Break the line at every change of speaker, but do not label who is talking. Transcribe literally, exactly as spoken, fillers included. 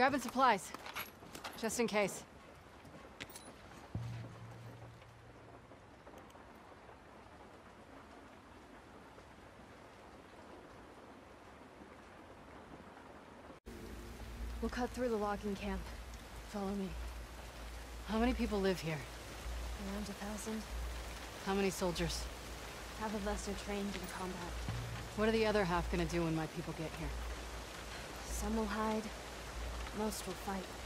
Grabbing supplies. Just in case. We'll cut through the logging camp. Follow me. How many people live here?
Around a thousand.
How many soldiers?
Half of us are trained in combat.
What are the other half gonna do when my people get here?
Some will hide. Most will fight.